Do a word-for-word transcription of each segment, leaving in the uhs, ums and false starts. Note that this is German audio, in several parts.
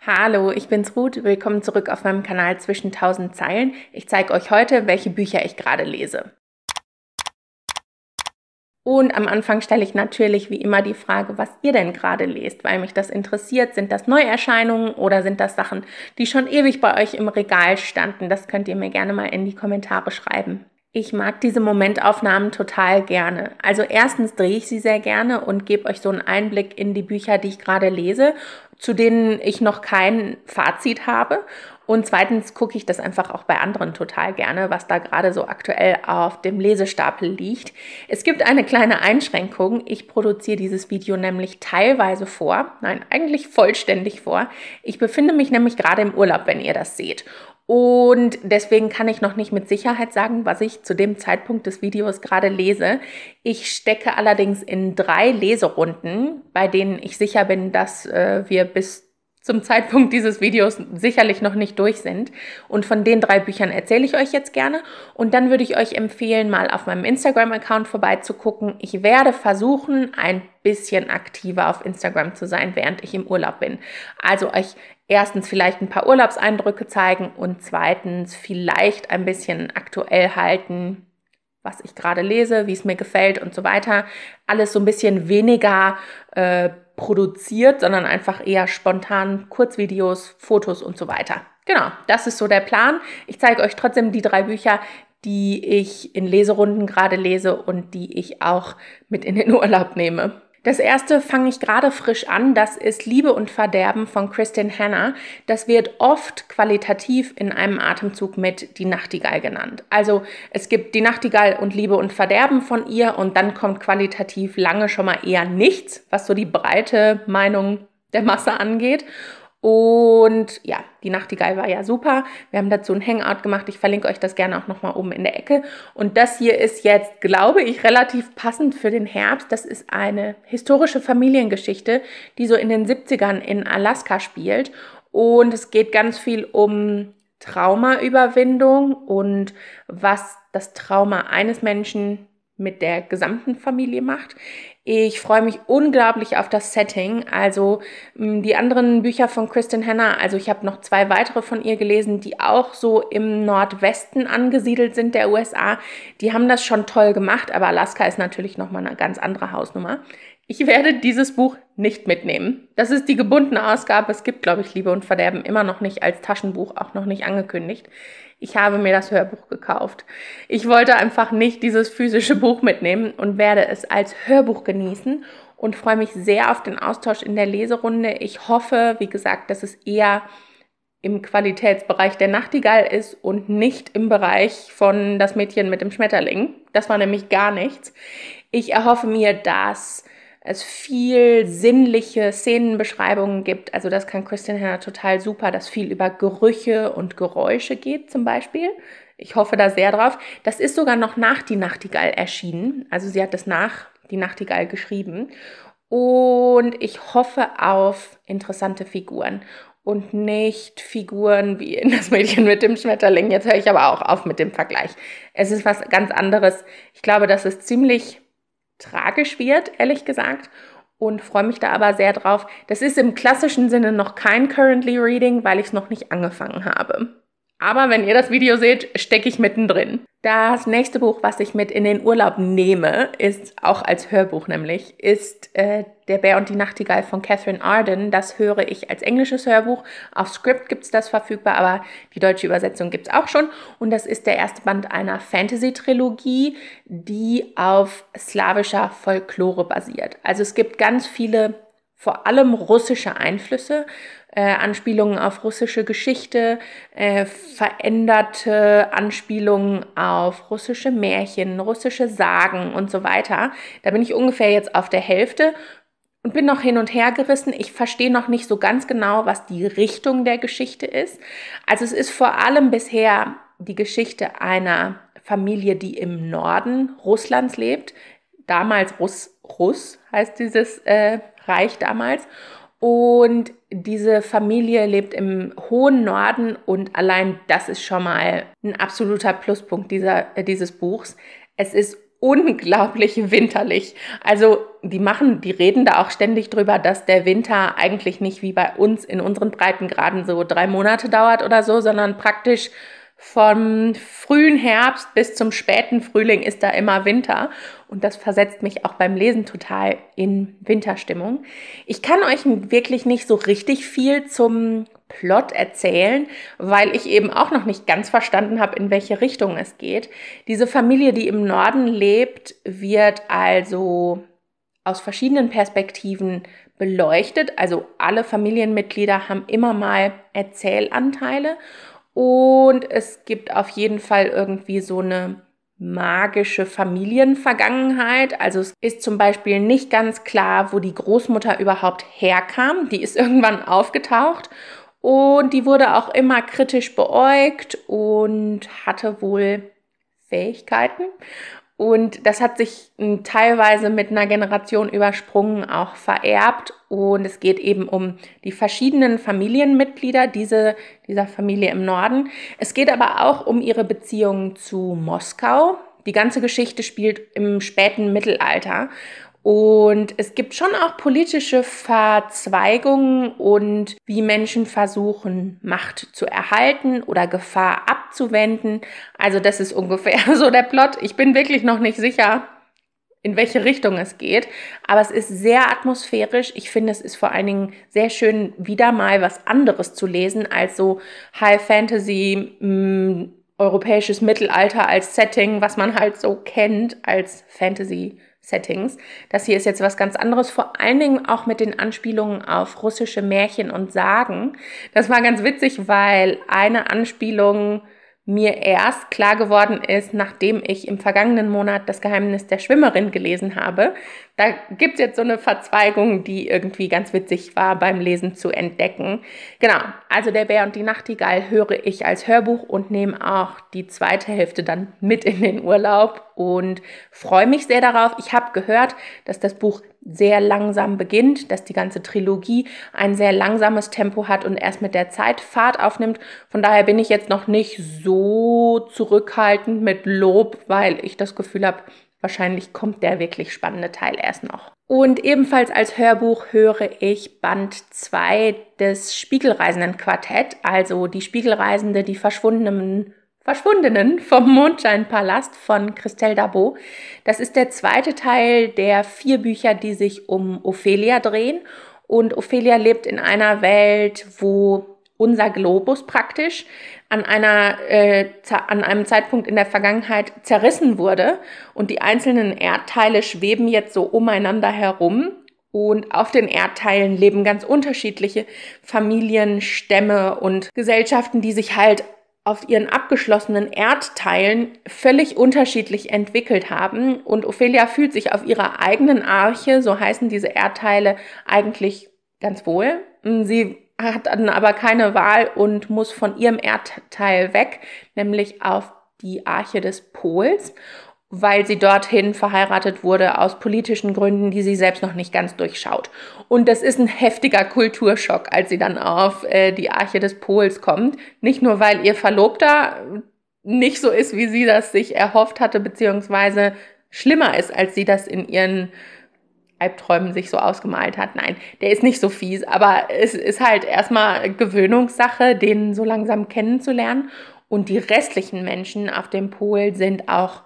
Hallo, ich bin's Ruth. Willkommen zurück auf meinem Kanal Zwischen tausend Zeilen. Ich zeige euch heute, welche Bücher ich gerade lese. Und am Anfang stelle ich natürlich wie immer die Frage, was ihr denn gerade lest, weil mich das interessiert. Sind das Neuerscheinungen oder sind das Sachen, die schon ewig bei euch im Regal standen? Das könnt ihr mir gerne mal in die Kommentare schreiben. Ich mag diese Momentaufnahmen total gerne. Also erstens drehe ich sie sehr gerne und gebe euch so einen Einblick in die Bücher, die ich gerade lese, zu denen ich noch kein Fazit habe. Und zweitens gucke ich das einfach auch bei anderen total gerne, was da gerade so aktuell auf dem Lesestapel liegt. Es gibt eine kleine Einschränkung. Ich produziere dieses Video nämlich teilweise vor, nein, eigentlich vollständig vor. Ich befinde mich nämlich gerade im Urlaub, wenn ihr das seht. Und deswegen kann ich noch nicht mit Sicherheit sagen, was ich zu dem Zeitpunkt des Videos gerade lese. Ich stecke allerdings in drei Leserunden, bei denen ich sicher bin, dass äh, wir bis zum Zeitpunkt dieses Videos sicherlich noch nicht durch sind. Und von den drei Büchern erzähle ich euch jetzt gerne. Und dann würde ich euch empfehlen, mal auf meinem Instagram-Account vorbeizugucken. Ich werde versuchen, ein bisschen aktiver auf Instagram zu sein, während ich im Urlaub bin. Also euch erstens vielleicht ein paar Urlaubseindrücke zeigen und zweitens vielleicht ein bisschen aktuell halten, was ich gerade lese, wie es mir gefällt und so weiter. Alles so ein bisschen weniger äh, produziert, sondern einfach eher spontan Kurzvideos, Fotos und so weiter. Genau, das ist so der Plan. Ich zeige euch trotzdem die drei Bücher, die ich in Leserunden gerade lese und die ich auch mit in den Urlaub nehme. Das erste fange ich gerade frisch an, das ist Liebe und Verderben von Kristin Hannah. Das wird oft qualitativ in einem Atemzug mit Die Nachtigall genannt. Also es gibt Die Nachtigall und Liebe und Verderben von ihr und dann kommt qualitativ lange schon mal eher nichts, was so die breite Meinung der Masse angeht. Und ja, Die Nachtigall war ja super. Wir haben dazu ein Hangout gemacht. Ich verlinke euch das gerne auch nochmal oben in der Ecke. Und das hier ist jetzt, glaube ich, relativ passend für den Herbst. Das ist eine historische Familiengeschichte, die so in den siebzigern in Alaska spielt. Und es geht ganz viel um Traumaüberwindung und was das Trauma eines Menschen mit der gesamten Familie macht. Ich freue mich unglaublich auf das Setting. Also die anderen Bücher von Kristin Hannah, also ich habe noch zwei weitere von ihr gelesen, die auch so im Nordwesten angesiedelt sind der U S A. Die haben das schon toll gemacht, aber Alaska ist natürlich nochmal eine ganz andere Hausnummer. Ich werde dieses Buch nicht mitnehmen. Das ist die gebundene Ausgabe. Es gibt, glaube ich, Liebe und Verderben immer noch nicht als Taschenbuch, auch noch nicht angekündigt. Ich habe mir das Hörbuch gekauft. Ich wollte einfach nicht dieses physische Buch mitnehmen und werde es als Hörbuch genießen und freue mich sehr auf den Austausch in der Leserunde. Ich hoffe, wie gesagt, dass es eher im Qualitätsbereich der Nachtigall ist und nicht im Bereich von Das Mädchen mit dem Schmetterling. Das war nämlich gar nichts. Ich erhoffe mir, dass es viel sinnliche Szenenbeschreibungen gibt. Also das kann Kristin Hannah total super, dass viel über Gerüche und Geräusche geht zum Beispiel. Ich hoffe da sehr drauf. Das ist sogar noch nach Die Nachtigall erschienen. Also sie hat das nach Die Nachtigall geschrieben. Und ich hoffe auf interessante Figuren und nicht Figuren wie in Das Mädchen mit dem Schmetterling. Jetzt höre ich aber auch auf mit dem Vergleich. Es ist was ganz anderes. Ich glaube, das ist ziemlich tragisch wird, ehrlich gesagt, und freue mich da aber sehr drauf. Das ist im klassischen Sinne noch kein Currently Reading, weil ich es noch nicht angefangen habe. Aber wenn ihr das Video seht, stecke ich mittendrin. Das nächste Buch, was ich mit in den Urlaub nehme, ist auch als Hörbuch nämlich, ist äh, Der Bär und die Nachtigall von Katherine Arden. Das höre ich als englisches Hörbuch. Auf Script gibt es das verfügbar, aber die deutsche Übersetzung gibt es auch schon. Und das ist der erste Band einer Fantasy-Trilogie, die auf slawischer Folklore basiert. Also es gibt ganz viele, vor allem russische Einflüsse, Äh, Anspielungen auf russische Geschichte, äh, veränderte Anspielungen auf russische Märchen, russische Sagen und so weiter. Da bin ich ungefähr jetzt auf der Hälfte und bin noch hin und her gerissen. Ich verstehe noch nicht so ganz genau, was die Richtung der Geschichte ist. Also es ist vor allem bisher die Geschichte einer Familie, die im Norden Russlands lebt. Damals Russ, Russ heißt dieses äh, Reich damals. Und diese Familie lebt im hohen Norden und allein das ist schon mal ein absoluter Pluspunkt dieser, äh, dieses Buchs. Es ist unglaublich winterlich. Also die machen, die reden da auch ständig drüber, dass der Winter eigentlich nicht wie bei uns in unseren Breitengraden so drei Monate dauert oder so, sondern praktisch vom frühen Herbst bis zum späten Frühling ist da immer Winter. Und das versetzt mich auch beim Lesen total in Winterstimmung. Ich kann euch wirklich nicht so richtig viel zum Plot erzählen, weil ich eben auch noch nicht ganz verstanden habe, in welche Richtung es geht. Diese Familie, die im Norden lebt, wird also aus verschiedenen Perspektiven beleuchtet. Also alle Familienmitglieder haben immer mal Erzählanteile. Und es gibt auf jeden Fall irgendwie so eine magische Familienvergangenheit. Also es ist zum Beispiel nicht ganz klar, wo die Großmutter überhaupt herkam. Die ist irgendwann aufgetaucht und die wurde auch immer kritisch beäugt und hatte wohl Fähigkeiten. Und das hat sich teilweise mit einer Generation übersprungen auch vererbt. Und es geht eben um die verschiedenen Familienmitglieder diese, dieser Familie im Norden. Es geht aber auch um ihre Beziehung zu Moskau. Die ganze Geschichte spielt im späten Mittelalter. Und es gibt schon auch politische Verzweigungen und wie Menschen versuchen, Macht zu erhalten oder Gefahr abzuwenden. Also das ist ungefähr so der Plot. Ich bin wirklich noch nicht sicher, in welche Richtung es geht. Aber es ist sehr atmosphärisch. Ich finde, es ist vor allen Dingen sehr schön, wieder mal was anderes zu lesen als so High Fantasy, mh, europäisches Mittelalter als Setting, was man halt so kennt als Fantasy Settings. Das hier ist jetzt was ganz anderes, vor allen Dingen auch mit den Anspielungen auf russische Märchen und Sagen. Das war ganz witzig, weil eine Anspielung mir erst klar geworden ist, nachdem ich im vergangenen Monat das Geheimnis der Schwimmerin gelesen habe. Da gibt es jetzt so eine Verzweigung, die irgendwie ganz witzig war beim Lesen zu entdecken. Genau, also Der Bär und die Nachtigall höre ich als Hörbuch und nehme auch die zweite Hälfte dann mit in den Urlaub und freue mich sehr darauf. Ich habe gehört, dass das Buch sehr langsam beginnt, dass die ganze Trilogie ein sehr langsames Tempo hat und erst mit der Zeit Fahrt aufnimmt. Von daher bin ich jetzt noch nicht so zurückhaltend mit Lob, weil ich das Gefühl habe, wahrscheinlich kommt der wirklich spannende Teil erst noch. Und ebenfalls als Hörbuch höre ich Band zwei des Spiegelreisenden-Quartett, also die Spiegelreisende, die verschwundenen Verschwundenen vom Mondscheinpalast von Christelle Darboux. Das ist der zweite Teil der vier Bücher, die sich um Ophelia drehen. Und Ophelia lebt in einer Welt, wo unser Globus praktisch an, einer, äh, an einem Zeitpunkt in der Vergangenheit zerrissen wurde. Und die einzelnen Erdteile schweben jetzt so umeinander herum. Und auf den Erdteilen leben ganz unterschiedliche Familien, Stämme und Gesellschaften, die sich halt auf ihren abgeschlossenen Erdteilen völlig unterschiedlich entwickelt haben. Und Ophelia fühlt sich auf ihrer eigenen Arche, so heißen diese Erdteile, eigentlich ganz wohl. Sie hat dann aber keine Wahl und muss von ihrem Erdteil weg, nämlich auf die Arche des Pols, weil sie dorthin verheiratet wurde aus politischen Gründen, die sie selbst noch nicht ganz durchschaut. Und das ist ein heftiger Kulturschock, als sie dann auf äh, die Arche des Pols kommt. Nicht nur, weil ihr Verlobter nicht so ist, wie sie das sich erhofft hatte, beziehungsweise schlimmer ist, als sie das in ihren Albträumen sich so ausgemalt hat. Nein, der ist nicht so fies, aber es ist halt erstmal Gewöhnungssache, den so langsam kennenzulernen. Und die restlichen Menschen auf dem Pol sind auch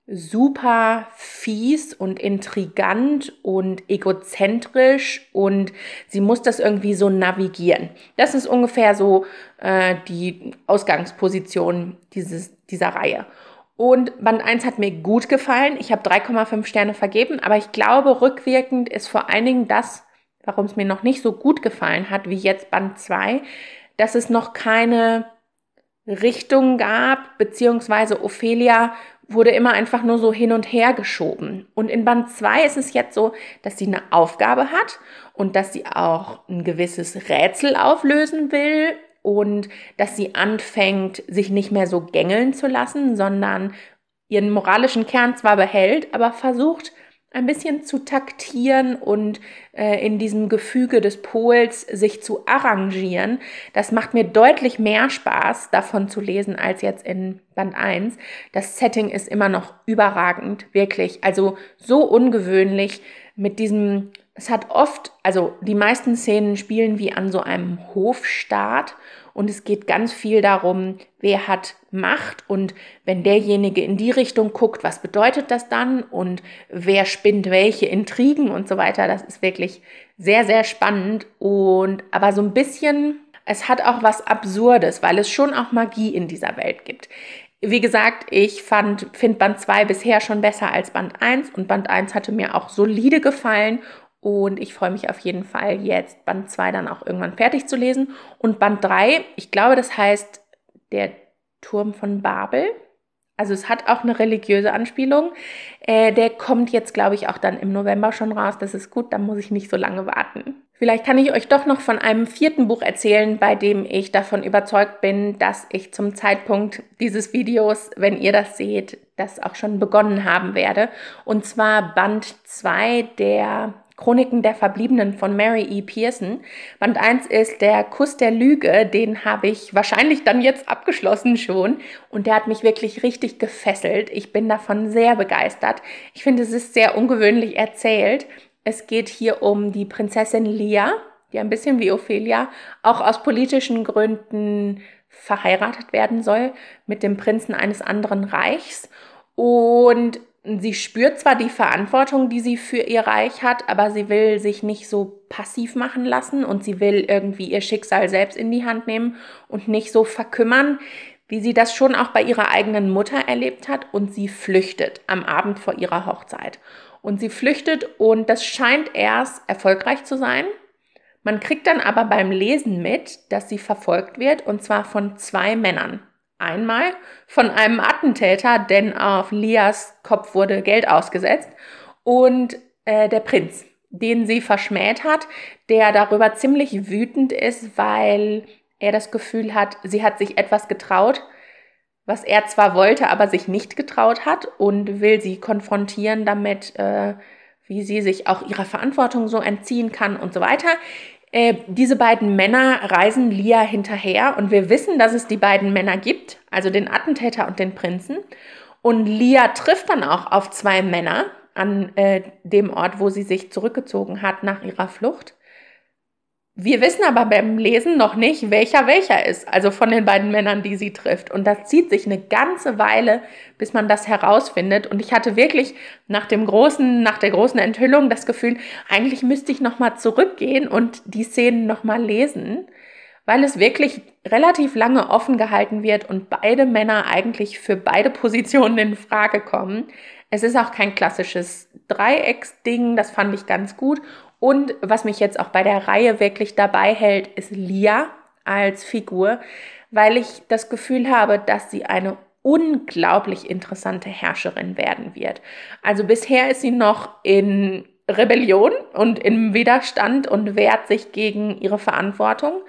super fies und intrigant und egozentrisch und sie muss das irgendwie so navigieren. Das ist ungefähr so äh, die Ausgangsposition dieses, dieser Reihe. Und Band eins hat mir gut gefallen. Ich habe drei Komma fünf Sterne vergeben, aber ich glaube, rückwirkend ist vor allen Dingen das, warum es mir noch nicht so gut gefallen hat wie jetzt Band zwei, dass es noch keine Richtung gab, beziehungsweise Ophelia wurde immer einfach nur so hin und her geschoben. Und in Band zwei ist es jetzt so, dass sie eine Aufgabe hat und dass sie auch ein gewisses Rätsel auflösen will und dass sie anfängt, sich nicht mehr so gängeln zu lassen, sondern ihren moralischen Kern zwar behält, aber versucht, ein bisschen zu taktieren und äh, in diesem Gefüge des Pols sich zu arrangieren. Das macht mir deutlich mehr Spaß, davon zu lesen, als jetzt in Band eins. Das Setting ist immer noch überragend, wirklich. Also so ungewöhnlich. mit diesem, es hat oft, also die meisten Szenen spielen wie an so einem Hofstaat und es geht ganz viel darum, wer hat Macht und wenn derjenige in die Richtung guckt, was bedeutet das dann und wer spinnt welche Intrigen und so weiter. Das ist wirklich sehr, sehr spannend und aber so ein bisschen, es hat auch was Absurdes, weil es schon auch Magie in dieser Welt gibt. Wie gesagt, ich fand, finde Band zwei bisher schon besser als Band eins und Band eins hatte mir auch solide gefallen und ich freue mich auf jeden Fall jetzt Band zwei dann auch irgendwann fertig zu lesen und Band drei, ich glaube, das heißt der Turm von Babel. Also es hat auch eine religiöse Anspielung. Äh, der kommt jetzt, glaube ich, auch dann im November schon raus. Das ist gut, dann muss ich nicht so lange warten. Vielleicht kann ich euch doch noch von einem vierten Buch erzählen, bei dem ich davon überzeugt bin, dass ich zum Zeitpunkt dieses Videos, wenn ihr das seht, das auch schon begonnen haben werde. Und zwar Band zwei der Chroniken der Verbliebenen von Mary E. Pearson. Band eins ist der Kuss der Lüge, den habe ich wahrscheinlich dann jetzt abgeschlossen schon und der hat mich wirklich richtig gefesselt. Ich bin davon sehr begeistert. Ich finde, es ist sehr ungewöhnlich erzählt. Es geht hier um die Prinzessin Leia, die ein bisschen wie Ophelia auch aus politischen Gründen verheiratet werden soll mit dem Prinzen eines anderen Reichs und sie spürt zwar die Verantwortung, die sie für ihr Reich hat, aber sie will sich nicht so passiv machen lassen und sie will irgendwie ihr Schicksal selbst in die Hand nehmen und nicht so verkümmern, wie sie das schon auch bei ihrer eigenen Mutter erlebt hat und sie flüchtet am Abend vor ihrer Hochzeit. Und sie flüchtet und das scheint erst erfolgreich zu sein. Man kriegt dann aber beim Lesen mit, dass sie verfolgt wird und zwar von zwei Männern. Einmal von einem Attentäter, denn auf Lias Kopf wurde Geld ausgesetzt und äh, der Prinz, den sie verschmäht hat, der darüber ziemlich wütend ist, weil er das Gefühl hat, sie hat sich etwas getraut, was er zwar wollte, aber sich nicht getraut hat und will sie konfrontieren damit, äh, wie sie sich auch ihrer Verantwortung so entziehen kann und so weiter. Äh, diese beiden Männer reisen Lia hinterher und wir wissen, dass es die beiden Männer gibt, also den Attentäter und den Prinzen. Und Lia trifft dann auch auf zwei Männer an äh, dem Ort, wo sie sich zurückgezogen hat nach ihrer Flucht. Wir wissen aber beim Lesen noch nicht, welcher welcher ist, also von den beiden Männern, die sie trifft. Und das zieht sich eine ganze Weile, bis man das herausfindet. Und ich hatte wirklich nach dem großen, nach der großen Enthüllung das Gefühl, eigentlich müsste ich nochmal zurückgehen und die Szenen nochmal lesen, weil es wirklich relativ lange offen gehalten wird und beide Männer eigentlich für beide Positionen in Frage kommen. Es ist auch kein klassisches Dreiecksding, das fand ich ganz gut. Und was mich jetzt auch bei der Reihe wirklich dabei hält, ist Lia als Figur, weil ich das Gefühl habe, dass sie eine unglaublich interessante Herrscherin werden wird. Also bisher ist sie noch in Rebellion und im Widerstand und wehrt sich gegen ihre Verantwortung.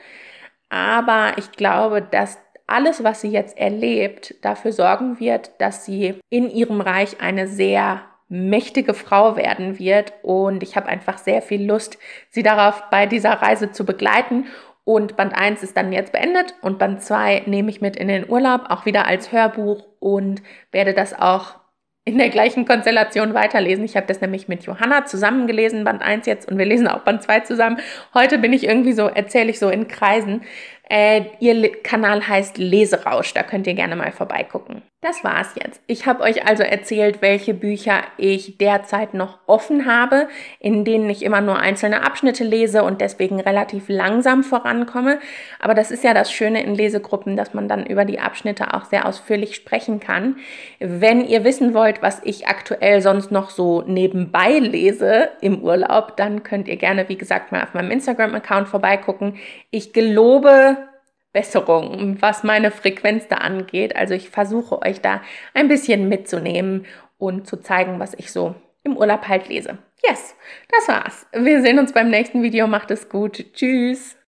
Aber ich glaube, dass alles, was sie jetzt erlebt, dafür sorgen wird, dass sie in ihrem Reich eine sehr mächtige Frau werden wird und ich habe einfach sehr viel Lust, sie darauf bei dieser Reise zu begleiten und Band eins ist dann jetzt beendet und Band zwei nehme ich mit in den Urlaub, auch wieder als Hörbuch und werde das auch in der gleichen Konstellation weiterlesen. Ich habe das nämlich mit Johanna zusammen gelesen, Band eins jetzt und wir lesen auch Band zwei zusammen. Heute bin ich irgendwie so, erzähle ich so in Kreisen. Äh, ihr Kanal heißt Leserausch, da könnt ihr gerne mal vorbeigucken. Das war's jetzt. Ich habe euch also erzählt, welche Bücher ich derzeit noch offen habe, in denen ich immer nur einzelne Abschnitte lese und deswegen relativ langsam vorankomme. Aber das ist ja das Schöne in Lesegruppen, dass man dann über die Abschnitte auch sehr ausführlich sprechen kann. Wenn ihr wissen wollt, was ich aktuell sonst noch so nebenbei lese im Urlaub, dann könnt ihr gerne, wie gesagt, mal auf meinem Instagram-Account vorbeigucken. Ich gelobe Besserung, was meine Frequenz da angeht. Also ich versuche euch da ein bisschen mitzunehmen und zu zeigen, was ich so im Urlaub halt lese. Yes, das war's. Wir sehen uns beim nächsten Video. Macht es gut. Tschüss.